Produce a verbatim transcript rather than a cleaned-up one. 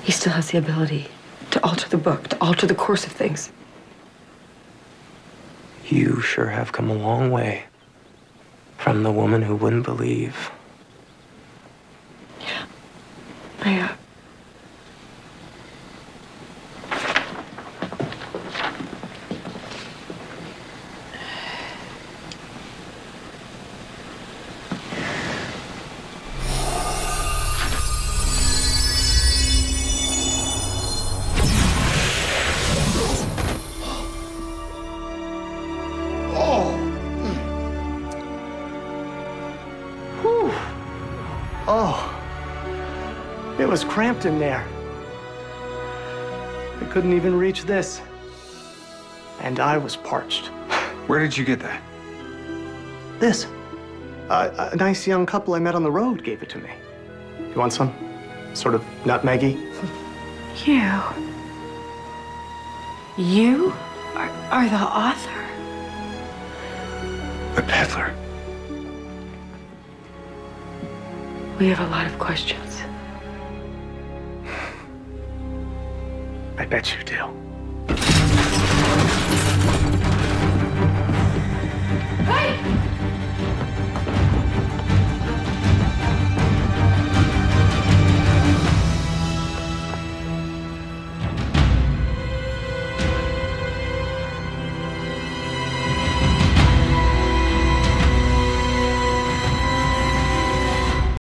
He still has the ability to alter the book, to alter the course of things. You sure have come a long way from the woman who wouldn't believe. Yeah. I, uh... It was cramped in there. I couldn't even reach this. And I was parched. Where did you get that? This. Uh, a nice young couple I met on the road gave it to me. You want some? Sort of nutmeggy? You? You are, are the author? The peddler. We have a lot of questions. I bet you do.